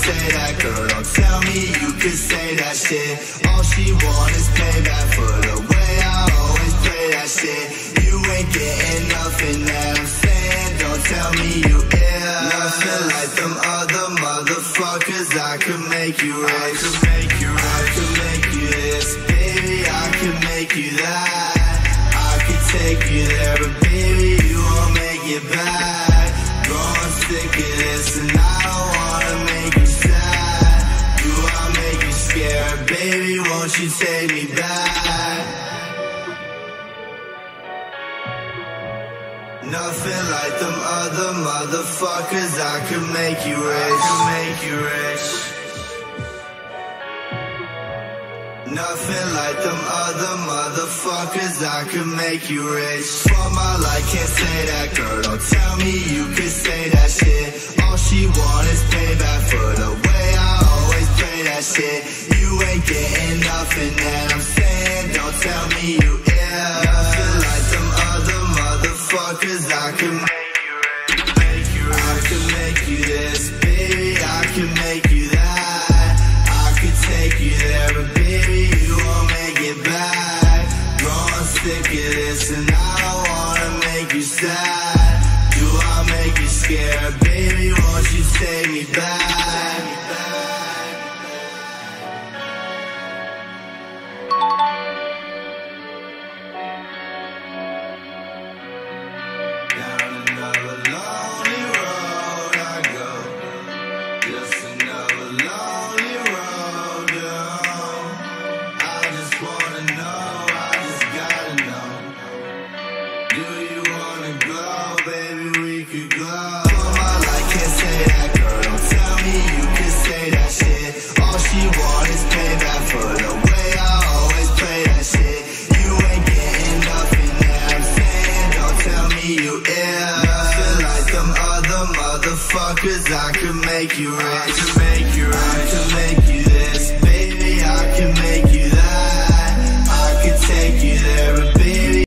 say that, girl, don't tell me you can say that shit. All she want is payback for the way I always play that shit. You ain't getting nothing that I'm saying, don't tell me you ill. Nothing like them other motherfuckers, I could make you rich. I could make you rich. I could make you this, baby, I could make you that. I could take you there, but baby, you won't make it back. Growing sick of this, and I don't wanna make you sad. Do I make you scared? Baby, won't you take me back? Nothing like them other motherfuckers, I could make you rich. I could make you rich. Nothing like them other motherfuckers, I could make you rich. For my life, can't say that, girl, don't tell me you could say that shit. All she want is payback for the way I always play that shit. You ain't getting nothing that I'm saying, don't tell me you ill. Nothing like them other motherfuckers, I could make you rich. I could make you this, baby, I could make you that. I could take you there, but baby, you won't make it back. Growing sick of this, and I don't wanna make you sad. Do I make you scared? Baby, won't you take me back? Down another lonely road I go, just another lonely road, yeah. I just wanna know, I just gotta know. Do you wanna go, baby, we could go. For my life, can't say that, girl, don't tell me you can say that shit. All she want is payback for the way I always play that shit. You ain't getting nothing that I'm saying, don't tell me you ill. Nothing like them other motherfuckers, I could make you rich. I could make you rich. I could make you this, baby, I could make you that. I could take you there, but